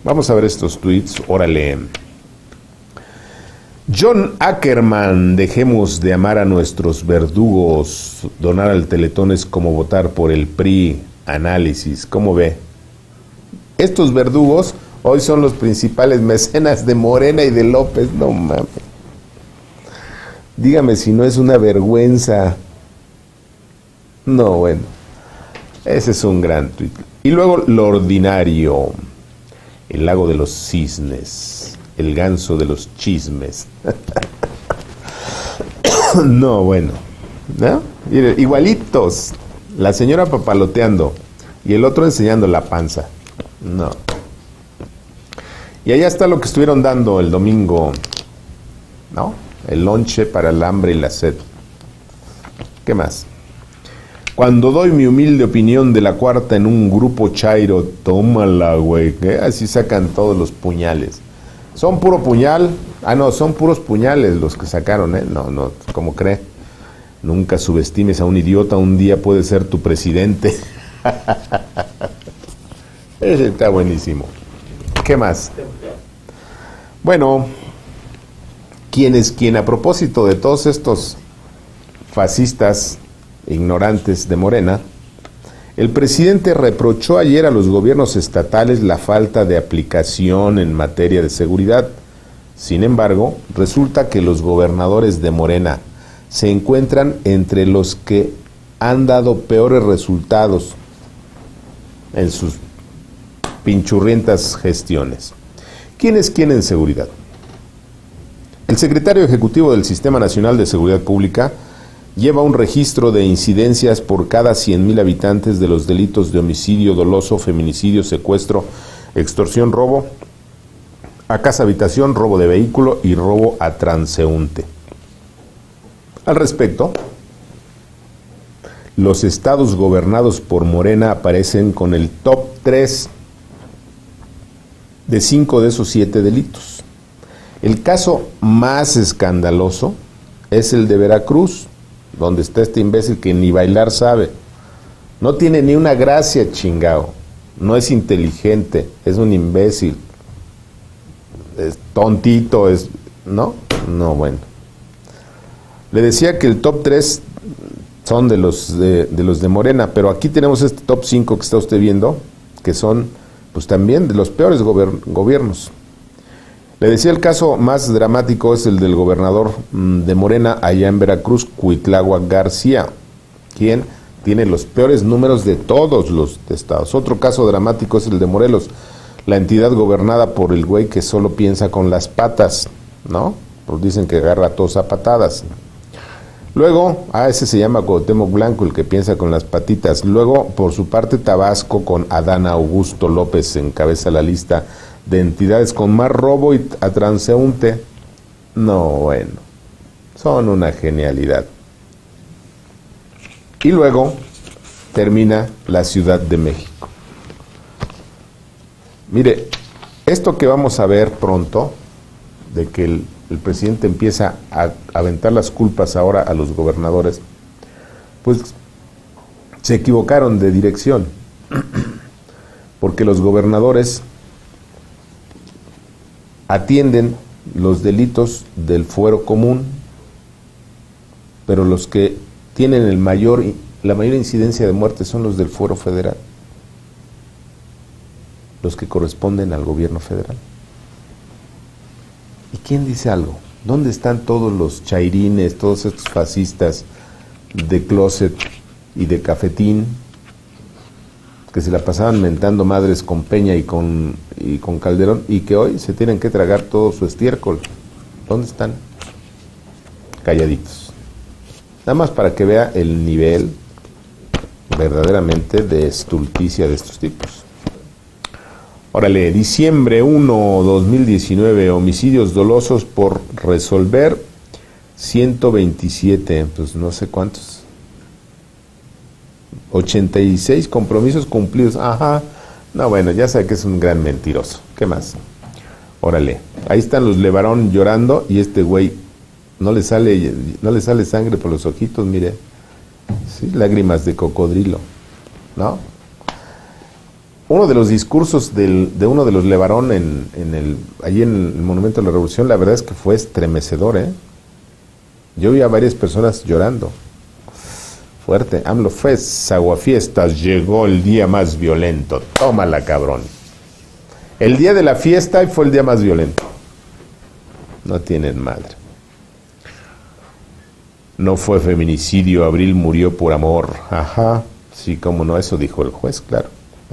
Vamos a ver estos tweets, órale. John Ackerman, dejemos de amar a nuestros verdugos. Donar al Teletón es como votar por el PRI. Análisis, ¿cómo ve? Estos verdugos hoy son los principales mecenas de Morena y de López. No mames. Dígame si no es una vergüenza. No, bueno. Ese es un gran tuit. Y luego lo ordinario. El lago de los cisnes. El ganso de los chismes. No, bueno. ¿No? Mire, igualitos. La señora papaloteando y el otro enseñando la panza. No. Y allá está lo que estuvieron dando el domingo, ¿no? El lonche para el hambre y la sed. ¿Qué más? Cuando doy mi humilde opinión de la cuarta en un grupo chairo, tómala, güey. Así sacan todos los puñales. ¿Son puro puñal? Ah, no, son puros puñales los que sacaron, ¿eh? No, no, ¿cómo cree? Nunca subestimes a un idiota, un día puede ser tu presidente. Ese está buenísimo. ¿Qué más? Bueno, quien a propósito de todos estos fascistas ignorantes de Morena, el presidente reprochó ayer a los gobiernos estatales la falta de aplicación en materia de seguridad. Sin embargo, resulta que los gobernadores de Morena se encuentran entre los que han dado peores resultados en sus pinchurrientas gestiones. ¿Quién es quién en seguridad? El secretario ejecutivo del Sistema Nacional de Seguridad Pública lleva un registro de incidencias por cada 100,000 habitantes de los delitos de homicidio doloso, feminicidio, secuestro, extorsión, robo a casa habitación, robo de vehículo y robo a transeúnte. Al respecto, los estados gobernados por Morena aparecen con el top 3 de 5 de esos 7 delitos. El caso más escandaloso es el de Veracruz, donde está este imbécil que ni bailar sabe. No tiene ni una gracia, chingao. No es inteligente, es un imbécil. Es tontito, es... ¿no? No, bueno. Le decía que el top 3 son de los de Morena, pero aquí tenemos este top 5 que está usted viendo, que son pues también de los peores gobiernos. Le decía, el caso más dramático es el del gobernador de Morena allá en Veracruz, Cuitláhuac García, quien tiene los peores números de todos los estados. Otro caso dramático es el de Morelos, la entidad gobernada por el güey que solo piensa con las patas, ¿no? Pues dicen que agarra a todos a patadas. Luego, ese se llama Cuauhtémoc Blanco, el que piensa con las patitas. Luego, por su parte, Tabasco, con Adán Augusto López, encabeza la lista de entidades con más robo y a transeúnte. No, bueno, son una genialidad. Y luego termina la Ciudad de México. Mire, esto que vamos a ver pronto, de que el presidente empieza a aventar las culpas ahora a los gobernadores, pues se equivocaron de dirección, porque los gobernadores atienden los delitos del fuero común, pero los que tienen la mayor incidencia de muerte son los del fuero federal, los que corresponden al gobierno federal. ¿Y quién dice algo? ¿Dónde están todos los chairines, todos estos fascistas de closet y de cafetín que se la pasaban mentando madres con Peña y con Calderón y que hoy se tienen que tragar todo su estiércol? ¿Dónde están? Calladitos. Nada más para que vea el nivel verdaderamente de estulticia de estos tipos. Órale, diciembre 1, 2019, homicidios dolosos por resolver, 127, pues no sé cuántos. 86 compromisos cumplidos, ajá. No, bueno, ya sabe que es un gran mentiroso. ¿Qué más? Órale, ahí están los Levarón llorando y este güey no le sale sangre por los ojitos, mire. Sí, lágrimas de cocodrilo, ¿no? uno de los discursos de uno de los Levarón allí en el Monumento a la Revolución, la verdad es que fue estremecedor, ¿eh? Yo vi a varias personas llorando. Fuerte. AMLO fue aguafiestas, llegó el día más violento. Tómala, cabrón. El día de la fiesta fue el día más violento. No tienen madre. No fue feminicidio, Abril murió por amor. Ajá, sí, cómo no, eso dijo el juez, claro.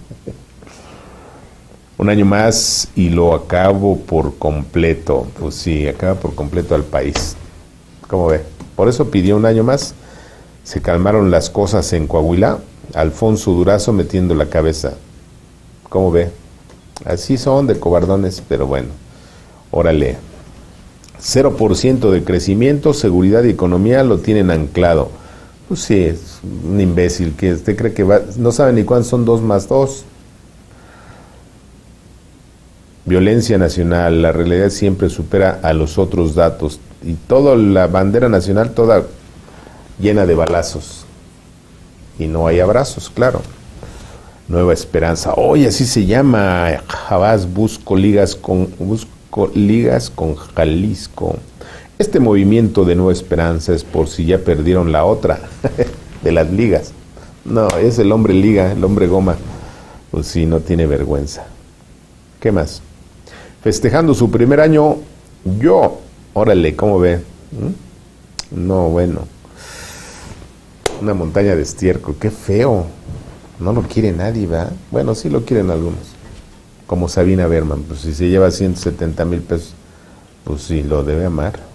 Un año más y lo acabo por completo. Pues sí, acaba por completo al país. ¿Cómo ve? Por eso pidió un año más. Se calmaron las cosas en Coahuila. Alfonso Durazo metiendo la cabeza. ¿Cómo ve? Así son de cobardones, pero bueno. Órale. 0% de crecimiento, seguridad y economía lo tienen anclado. Pues sí, es un imbécil que usted cree que va, no sabe ni cuántos son 2 más 2. Violencia nacional, la realidad siempre supera a los otros datos. Y toda la bandera nacional, toda llena de balazos. Y no hay abrazos, claro. Nueva Esperanza. Hoy así se llama. Jamás busco ligas con Jalisco. Este movimiento de Nueva Esperanza es por si ya perdieron la otra de las ligas. No, es el hombre liga, el hombre goma. Pues sí, no tiene vergüenza. ¿Qué más? Festejando su primer año, yo. Órale, ¿cómo ve? No, bueno. Una montaña de estiércol, qué feo. No lo quiere nadie, ¿verdad? Bueno, sí lo quieren algunos. Como Sabina Berman, pues si se lleva 170,000 pesos, pues sí lo debe amar.